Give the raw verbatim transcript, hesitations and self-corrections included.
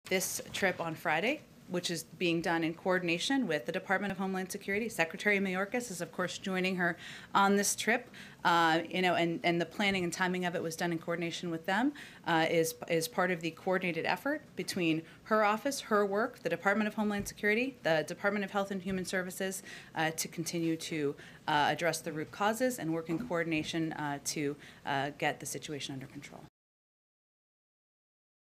this trip on Friday, which is being done in coordination with the Department of Homeland Security. Secretary Mayorkas is, of course, joining her on this trip. Uh, you know, and, and the planning and timing of it was done in coordination with them. Uh, is is part of the coordinated effort between her office, her work, the Department of Homeland Security, the Department of Health and Human Services, uh, to continue to uh, address the root causes and work in coordination uh, to uh, get the situation under control.